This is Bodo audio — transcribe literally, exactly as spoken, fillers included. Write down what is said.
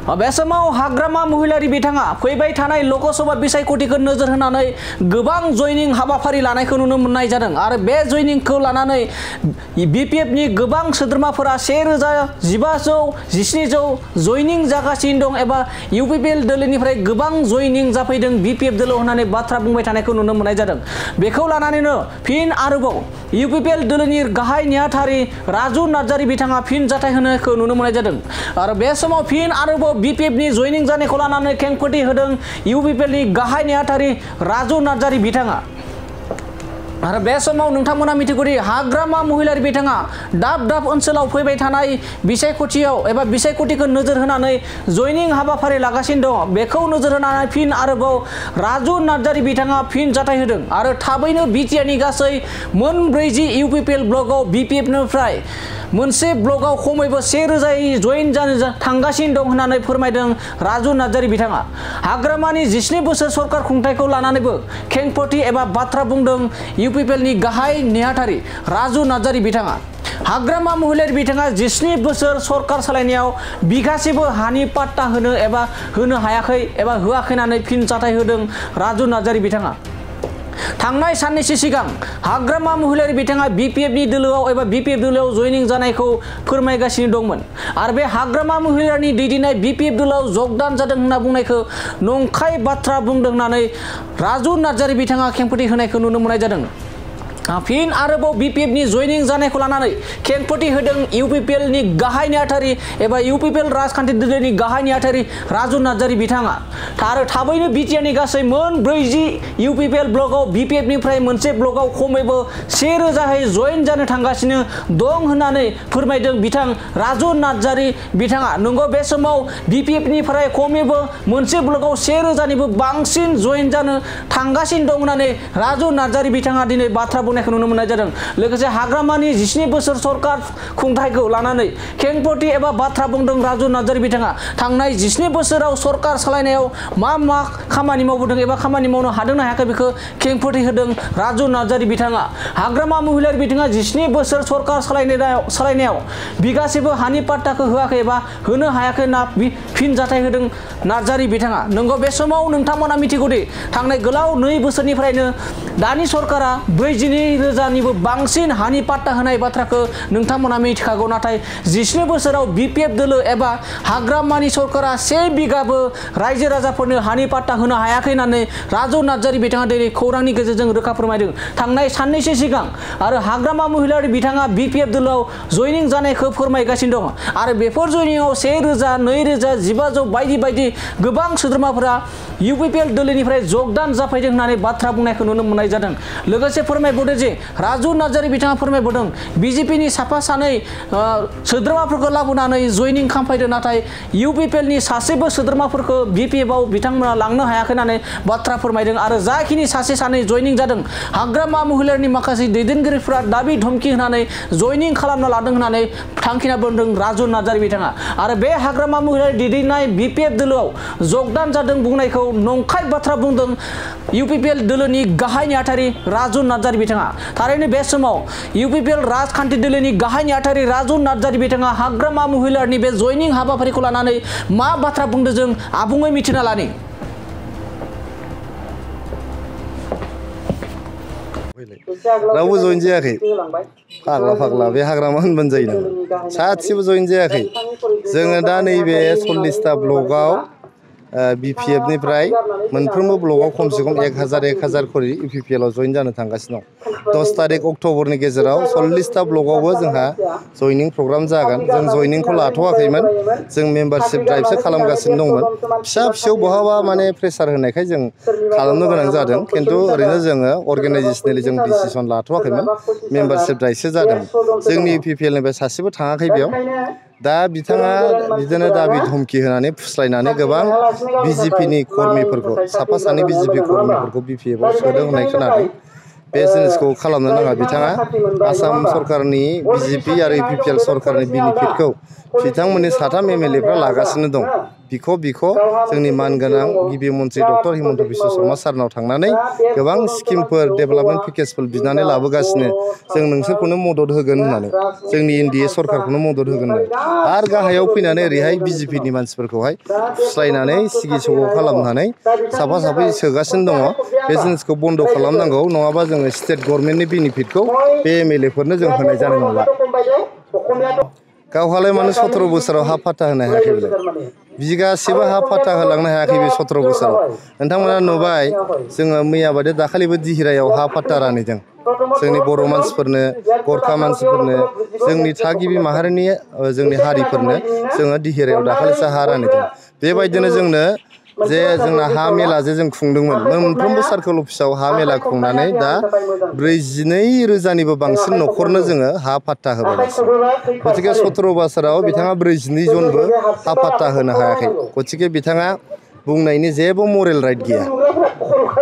बे समाव हाग्रामा महिलारि बिथाङा फैबाय थानाय लोकसभा बिसायख'थिखौ नोजोर होनानै गोबां जयनिं हाबाफारि लानायखौ नुनो मोननाय जादों आरो बे जयनिंखौ लानानै बिपिएफनि गोबां सोद्रोमाफोरा से रोजा जिबाजौ जिस्निजौ जयनिं जागासिनो दं एबा इउपिपिएल दोलोनिफ्राय गोबां जयनिं जाफैदों बिपिएफ दोलो होननानै बाथ्रा बुंबाय थानायखौ नुनो मोननाय जादों। बेखौ लानानैनो फिन आरोबाव इउपिपिएल दोलोनि गाहाय नेहाथारि राजु नार्जारि बिथाङा फिन जाथाय होनायखौ नुनो मोननाय जादों आरो बे समाव फिन आरोबाव बिपिएफनि जयनिं जानायखौ लानानै खेंफोरथि होदों इउपिपिएलनि गाहाय नेहाथारि राजु नार्जारि बिथाङा। आरो बे समाव नोंथांमोना मिथिगौदि हाग्रामा महिलारि बिथाङा दाब दाब ओनसोलाव फैबाय थानाय बिसायख'थियाव एबा बिसायख'थिखौ नोजोर होनानै जयनिं हाबाफारि लागासिनो दं। बेखौ नोजोर होनानै फिन आरोबाव राजु नार्जारि बिथाङा फिन जाथाय होदों आरो थाबैनो बिटिआरनि गासै मोन ब्रैजि इउपिपिएल ब्लकआव बिपिएफनिफ्राय मोनसे ब्लकआव खमैबो से रोजायै जयेन जानो थांगासिनो दं होननानै फोरमायदों राजु नार्जारि बिथाङा। हाग्रामानि जिस्नि बोसोर सरकार खुंथायखौ लानानैबो खेंफोरथि एबा बाथ्रा बुंदों इउपिपिएलनि गाहाय नेहाथारि राजु नार्जारि बिथाङा। हाग्रामा महिलारि बिथाङा जिस्नि बोसोर सरकार सालायनायाव बिगासेबो हानि पाट्टा होनो एबा होनो हायाखै एबा होआखै होननानै फिन जाथाय होदों राजु नार्जारि बिथाङा। थांनाय साननैसो सिगां हाग्रामा महिलारि बिथाङा बिपिएफनि दोलोआव एबा बिपिएफ दोलोआव जयनिं जानायखौ फोरमायगासिनो दंमोन आरो बे हाग्रामा महिलारिनि दैदेननाय बिपिएफ दोलोआव जगदान जादों होनना बुंनायखौ नंखाय बाथ्रा बुंदों होननानै राजु नार्जारि बिथाङा खेंफोरथि होनायखौ नुनो मोननाय जादों। फिन आरोबाव बिपिएफनि जयनिं जानायखौ लानानै खेंफोरथि होदों इउपिपिएलनि गाहाय नेहाथारि एबा इउपिपिएल राजखान्थि दोलोनि गाहाय नेहाथारि राजु नार्जारि बिथाङा। आरो थाबैनो बिटिआरनि गासै मोन ब्रैजि इउपिपिएल ब्लकआव बिपिएफनिफ्राय मोनसे ब्लकआव खमैबो से रोजायै जयेन जानो थांगासिनो दं होननानै फोरमायदों बिथां राजु नार्जारि बिथाङा। नंगौ बे समाव बिपिएफनिफ्राय खमैबो मोनसे ब्लकआव से रोजानिबो बांसिन जयेन जानो थांगासिनो दं होननानै राजु नार्जारि बिथाङा दिनै बाथ्रा बुंनाय नुनो मोननाय जादों। लोगोसे हाग्रामानि जिस्नि बोसोर सरकार खुंथायखौ लानानै खेंफोरथि एबा बाथ्रा बुंदों राजु नार्जारि बिथाङा। थांनाय जिस्नि बोसोराव सरकार सालायनायाव मा मा खामानि मावबोदों एबा खामानि मावनो हादोंना हायाखै बेखौ खेंफोरथि होदों राजु नार्जारि बिथाङा। हाग्रामा महिलारि बिथाङा जिस्नि बोसोर सरकार सालायनायाव सालायनायाव बिगासेबो हानि पाट्टाखौ होआखै एबा होनो हायाखै होनना फिन जाथाय होदों नार्जारि बिथाङा। नंगौ बे समाव नोंथांमोना मिथिगौदि थांनाय गोलाव नै बोसोरनिफ्रायनो दानि सरकारा ब्रैजिनै रोजानिबो बांसिन हानि पाट्टा होनाय बाथ्राखौ नोंथांमोना मिथिखागौ। नाथाय जिस्नि बोसोराव बिपिएफ दोलो एबा हाग्रामानि सरकारा से बिगाबो रायजो राजाफोरनो हानि पाट्टा होनो हायाखै होननानै राजु नार्जारि बिथाङा दिनै खौरांनि गेजेरजों रोखा फोरमायदों थांनाय साननैसो सिगां। आरो हाग्रामा महिलारि बिथाङा बिपिएफ दोलोआव जयनिं जानायखौ फोरमायगासिनो दं आरो बेफोर जयनिंआव से रोजा नै रोजा जिबाजौ बायदि बायदि गोबां सोद्रोमाफोरा इउपिपिएल दोलोनिफ्राय जगदान जाफैदों होननानै बाथ्रा बुंनायखौ नुनो मोननाय जादों। लोगोसे फोरमायबावदों जे राजु नार्जारि बिथाङा फोरमायबोदों बिजेपिनि साफा सानै सोद्रोमाफोरखौ लाबोनानै जयनिं खालामफैदों नाथाय इउपिपिएलनि सासेबो सोद्रोमाफोरखौ बिपिएफआव बिथांमोना लांनो हायाखै होननानै बाथ्रा फोरमायदों। आरो जाखिनि सासे सानै जयनिं जादों हाग्रामा महिलारिनि माखासे दैदेनगिरिफोरा दाबि धमखि होनानै जयनिं खालामना लादों होननानै थांखिना बुंदों राजु नार्जारि बिथाङा। आरो बे हाग्रामा महिलारि दैदेननाय बिपिएफ दोलोआव जगदान जादों बुंनायखौ नंखाय बाथ्रा बुंदों इउपिपिएल दोलोनि गाहाय नेहाथारि राजु नार्जारि बिथाङा। थारैनो बे समाव इउपिपिएल राजखान्थि दोलोनि गाहाय नेहाथारि राजु नार्जारि बिथाङा हाग्रामा महिलारिनि बे जयनिं हाबाफारिखौ लानानै मा बाथ्रा बुंदों जों आबुङै मिथिना लानि। रावबो जयेन जायाखै फाग्ला फाग्ला बे हाग्रामा होनबानो जायो नामा सासेबो जयेन जायाखै। जोङो दा नैबे सल्लिसथा ब्लकआव बिपिएफनिफ्राय मोनफ्रोमबो ब्लकआव खमसे खम एक हाजार एक हाजार खरि इउपिपिएलआव जयेन जानो थांगासिनो दं। दस थारिख अक्ट'बरनि गेजेराव सल्लिसथा ब्लकआवबो जोंहा जयनिं प्रग्राम जागोन। जों जयनिंखौ लाथ'वाखैमोन, जों मेम्बारशिप ड्राइभसो खालामगासिनो दंमोन। फिसा फिसौ बहाबा माने प्रेसार होनायखाय जों खालामनो गोनां जादों, खिन्थु ओरैनो जोङो अर्गेनाइजेसनेलि जों डिसिसन लाथ'वाखैमोन, मेम्बारशिप ड्राइभसो जादों। जोंनि इउपिपिएलनिफ्राय सासेबो थाङाखै बेयाव। दा बिथाङा बिदिनो दाबि धमखि होनानै फुस्लायनानै गोबां बिजेपिनि कर्मिफोरखौ साफा सानै बिजेपि कर्मिफोरखौ बिपिएफआव सोदों होननाय खोनादों। बे जिनिसखौ खालामनो नाङा। बिथाङा आसाम सरकारनि बिजेपि आरो इउपिपिएल सरकारनि बेनिफिटखौ बिथांमोननि साथाम एम एल एफ्रा लागासिनो दं। बिख' बिख' जोंनि मानगोनां गिबि मन्त्रि डक्टर हिमन्त बिश्व शर्मा सारनाव थांनानै गोबां स्किमफोर डेभेलपमेन्ट पेकेजफोर बिनानै लाबोगासिनो जों नोंसोरखौनो मदद होगोन होननानै जोंनि एन डि ए सरकारखौनो मदद होगोन होननानै आरो गाहायाव फैनानै ओरैहाय बिजेपिनि मानसिफोरखौहाय फुस्लायनानै सिगि सग' खालामनानै साफा साफै सोगासिनो दङ बे जिनिसखौ बन्द' खालामनांगौ नङाबा जोङो स्टेट गभर्नमेन्टनि बेनिफिटखौ बे एम एल ए फोरनो जों होनाय जानाय नंला गावहालाय मानो सथ्र' बोसोराव हा फाट्टा होनो हायाखै बेलाय बिगासेबो हा फाट्टा होलांनो हायाखै बे सथ्र' बोसोराव नोंथांमोना नुबाय जोङो मैया बादि दाखालिबो दिहिरायाव हा फाट्टा रानहैदों जोंनि बर' मानसिफोरनो गरखा मानसिफोरनो जोंनि थागिबि माहारिनि जोंनि हारिफोरनो जोङो दिहिरायाव दाखालिसो हा रानहैदों बेबायदिनो जोंनो जे जोंना हा मेला जे जों खुंदोंमोन मोनफ्रोमबो सार्कोल अफिसाव हा मेला खुंनानै दा ब्रैजिनै रोजानिबो बांसिन न'खरनो जोङो हा फाट्टा होबायगासिनो गतिके सथ्र' बोसोराव बिथाङा ब्रैजिनै जनबो हा फाट्टा होनो हायाखै गतिके बिथाङा बुंनायनि जेबो मरेल राइट गैया